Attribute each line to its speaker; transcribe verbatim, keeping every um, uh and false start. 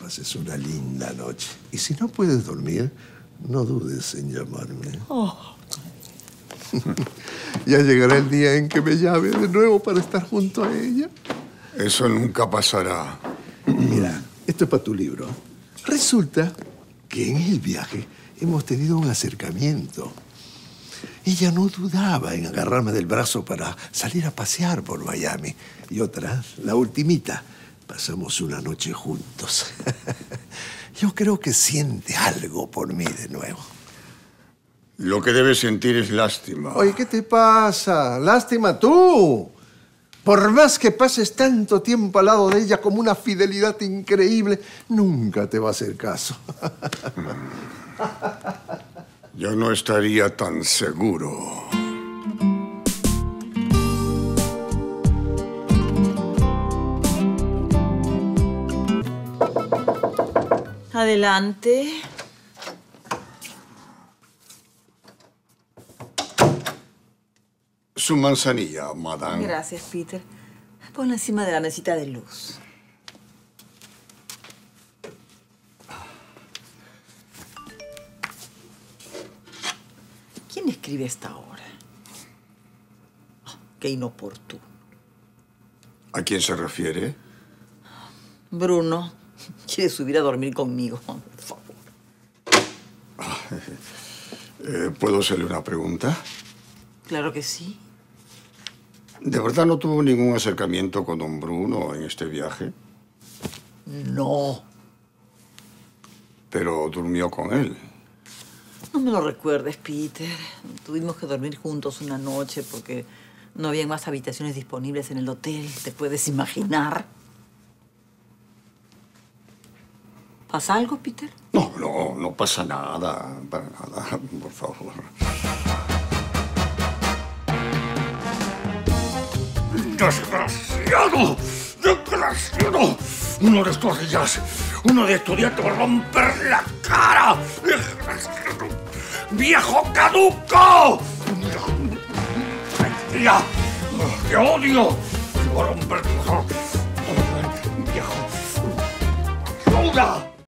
Speaker 1: pases una linda noche. Y si no puedes dormir, no dudes en llamarme. Oh. Ya llegará el día en que me llame de nuevo para estar junto a ella.
Speaker 2: Eso nunca pasará.
Speaker 1: Mira, esto es para tu libro. Resulta que en el viaje hemos tenido un acercamiento. Ella no dudaba en agarrarme del brazo para salir a pasear por Miami. Y otra, la ultimita, pasamos una noche juntos. Yo creo que siente algo por mí de nuevo.
Speaker 2: Lo que debes sentir es lástima.
Speaker 1: Oye, ¿qué te pasa? Lástima tú. Por más que pases tanto tiempo al lado de ella como una fidelidad increíble, nunca te va a hacer caso.
Speaker 2: Yo no estaría tan seguro.
Speaker 3: Adelante.
Speaker 2: Su manzanilla, madame.
Speaker 3: Gracias, Peter. Ponla encima de la mesita de luz. ¿Quién escribe a esta hora? Oh, qué inoportuno.
Speaker 2: ¿A quién se refiere?
Speaker 3: Bruno. Quiere subir a dormir conmigo, por favor.
Speaker 2: Eh, ¿Puedo hacerle una pregunta?
Speaker 3: Claro que sí.
Speaker 2: ¿De verdad no tuvo ningún acercamiento con don Bruno en este viaje?
Speaker 3: No.
Speaker 2: Pero durmió con él.
Speaker 3: No me lo recuerdes, Peter. Tuvimos que dormir juntos una noche porque no había más habitaciones disponibles en el hotel. ¿Te puedes imaginar? ¿Pasa algo, Peter?
Speaker 2: No, no, no pasa nada. Para nada, por favor. ¡Desgraciado! ¡Desgraciado! Uno de estos días, uno de estos días te va a romper la cara. ¡Desgraciado! ¡Viejo caduco! ¡Mentira! ¡Te odio! ¡Te voy a romper tu... ¡Viejo! ¡Ayuda!